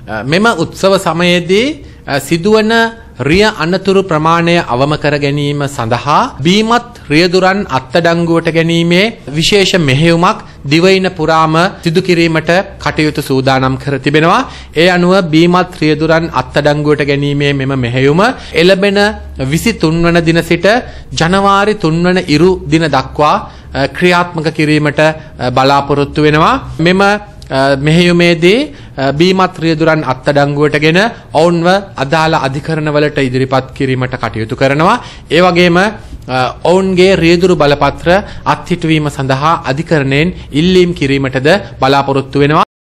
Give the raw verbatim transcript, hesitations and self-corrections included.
මෙම උත්සව සමයේදී සිදුවන රිය අනතුරු ප්‍රමාණය අවම කර ගැනීම සඳහා බීමත් රියදුරන් අත්අඩංගුවට ගැනීමේ විශේෂ මෙහෙයුමක් දිවයින පුරාම සිදු කිරීමට කටයුතු සූදානම් කර තිබෙනවා. ඒ අනුව බීමත් රියදුරන් අත්අඩංගුවට ගැනීමේ මෙම මෙහෙයුම එළඹෙන විසිතුන් වන දින සිට ජනවාරි තුන් වන ඉරු දින දක්වා ක්‍රියාත්මක කිරීමට බලාපොරොත්තු වෙනවා. මෙම මෙහෙයුමේදී බීමත් රියදුරන් අත්අඩංගුවටගෙන ඔවුන්ව අදාළ අධිකරණවලට ඉදිරිපත් කිරීමට කටයුතු කරනවා. ඒ වගේම ඔවුන්ගේ රියදුරු බලපත්‍ර අත්හිටුවීම සඳහා අධිකරණයෙන් ඉල්ලීම් කිරීමටද බලාපොරොත්තු වෙනවා.